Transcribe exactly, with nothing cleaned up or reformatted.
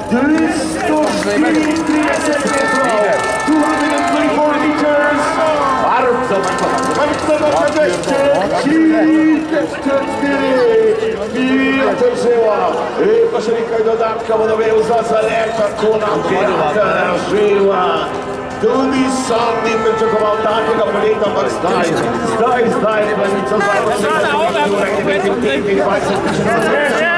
dwieście trzydzieści metrów, dwieście dwadzieścia meters. Bardzo, bardzo, bardzo trzydzieści cztery. Piotr Zyla. Koszarika dodatka, panowie, za selektor Kuna Piotr Zyla. Tudi sam ni pričakoval takega poleta, ampak zdaj, zdaj, zdaj, pa ni co zdaj, pa še nekaj, nekaj, nekaj, nekaj, nekaj, nekaj, nekaj, nekaj, nekaj, nekaj,